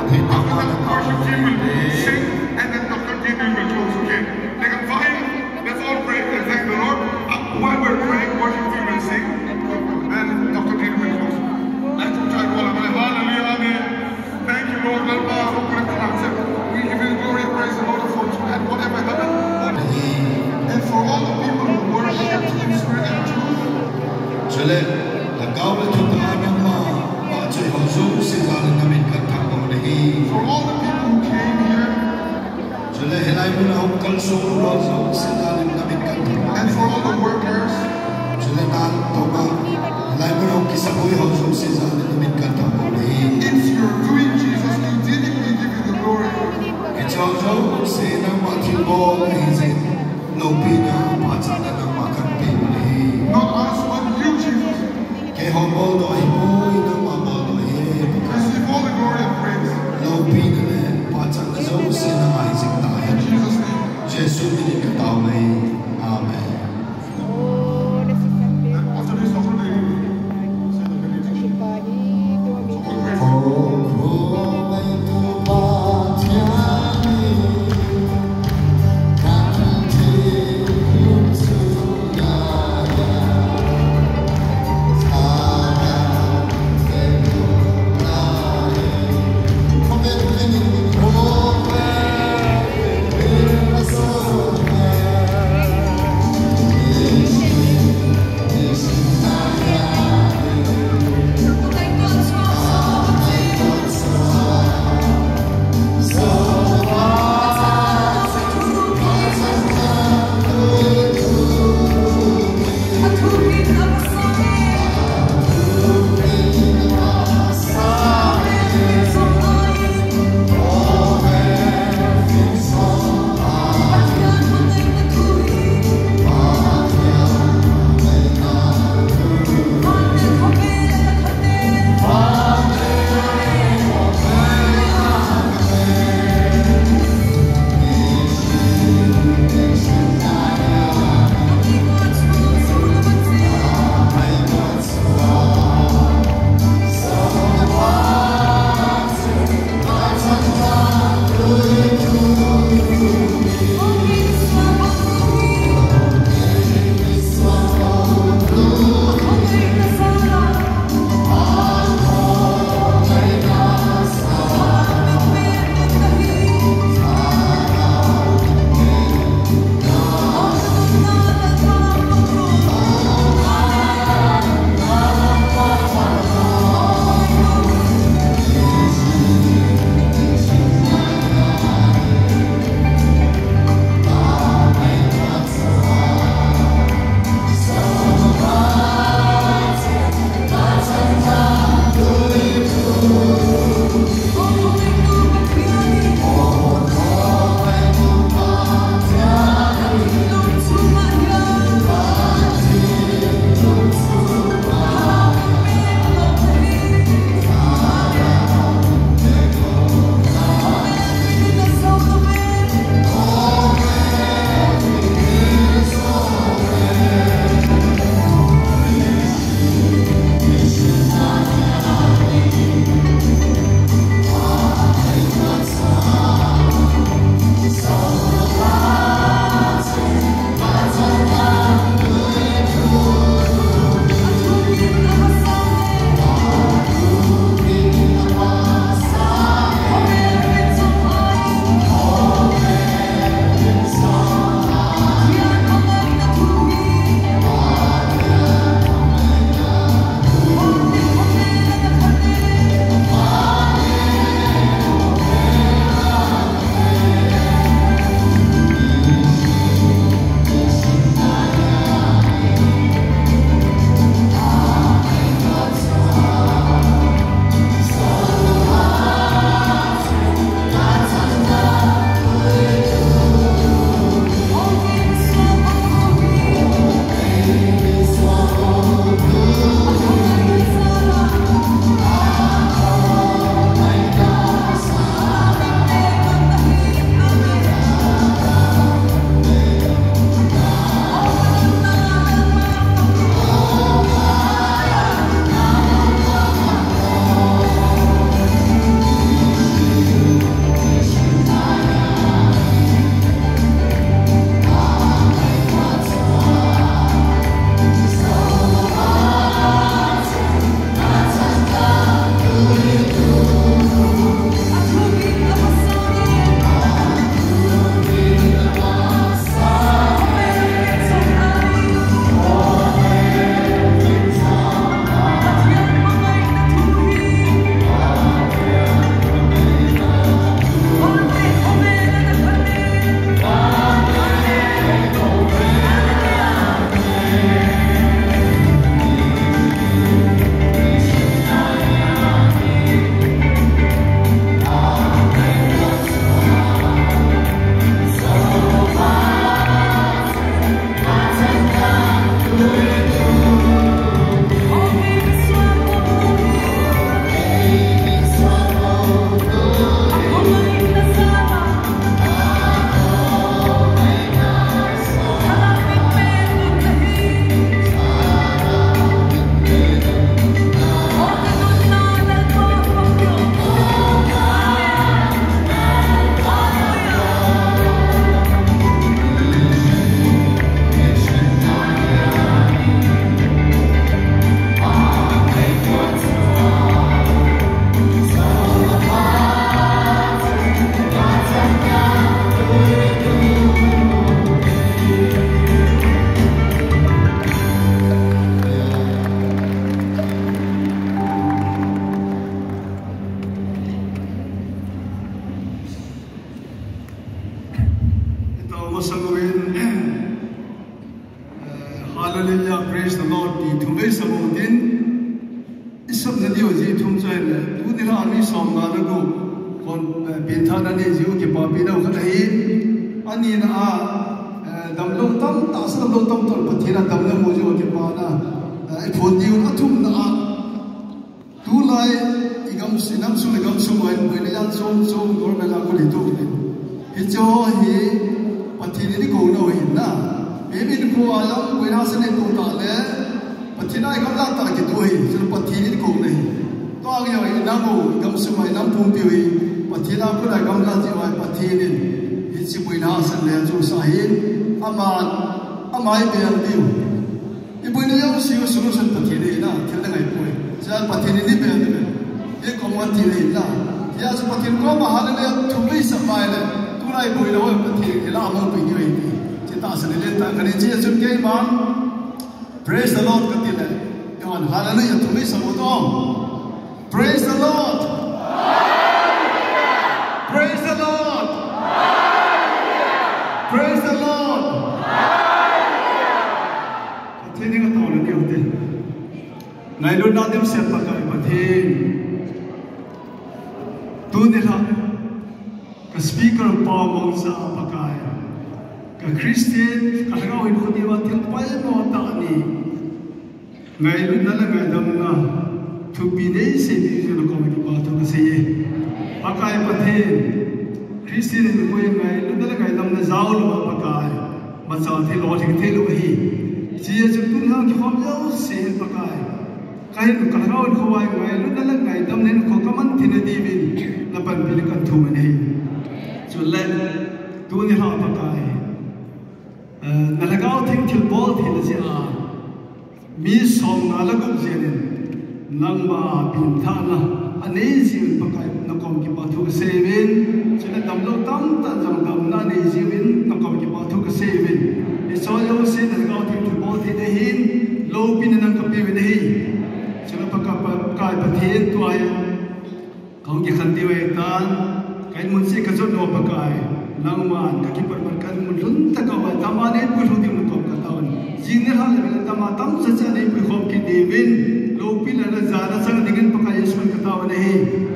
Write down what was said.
After that, the worship team will sing, and then Dr. Jimmy will close again. They can find, let's all pray and thank the Lord. While we're praying, worship team will sing, and Dr. Jimmy will close. Let's try to hallelujah, amen. Thank you, Lord. We give you glory and praise the Lord for and whatever happened. And for all the people who worship in spirit and truth. For all the people who came here. And for all the workers. If you're doing Jesus, we give you the glory. Not us, but you, Jesus. Receive all the glory and praise. In Jesus' name. Amen. After this, Dr. David will say the benediction. Samuel. Hallelujah, praise the Lord. The Tumbe Samuel. Isam Nadio Zi Tumzai, Udira Ami Sam Nanago, on Bintana Nizu, Kipapina, Katahi, Anina, Damlo Tam, Tasalo Tam, Patina, Damla Mojo, Kipana, Podium Atum, Tulai, Igam Sinam Suligam Suman, William Som, Gormela Kulitu. It's all he, Patini go no in now. Maybe the Kuala, when I said it to Tale, Patina, I got that to do it, so Patini go there. Dog, Nago, comes to my Nampumpi, Patina, could I come down to my Patini? It's when I said there to Sahil, Amad, Amai Bill. If we don't see a solution, Patini, now, tell them I put. So Patini Bill, they come one till now. He has Patin Goma Hallelujah to me some mile. I boy the one Patin, Lama Pigui. Praise the Lord, Katila. Come on, hallelujah to me, Samudom. Praise the Lord. Praise the Lord. Praise the Lord. Continuing at all of them. Nailun Nadim Sepakai Patin. Tunila, the speaker of Paul Monsa Pakai. Christian, kalau in Kodiwa tilpai mau tak ni, ngayon na lang ngayon na, to be the same you know kami batu kasi, pakai patin, Christian in Kodiwa ngayon na lang ngayon na zaul pakai, macam telo telo hi, siya jepun lang kami jauh sih pakai, kahit kalau in Kodiwa ngayon na lang ngayon na ko kaman tinadibin, napan pilihan tuman hi, jualan, tu ni hal pakai. Nalagaw ting tilbol tin siya mi som nalagok jenin nangma pintana anezin pakai nakom ki pathu sevin sila damlo tam ta jam dam na nezin nakom ki pathu sevin isoyo se nalagaw ting tilbol tin hin lo pin nang kapi wen hi sila pakai pathin tu ay kong ki khanti we tan kain mun se ka jot no pakai nangman kaki perbarkan mulun takawa tamane puluh di mukom katawan jinner hal level tamatam saja ne puluh ki devin lopi lala zara sang dengan pakai Yesus katawan nahi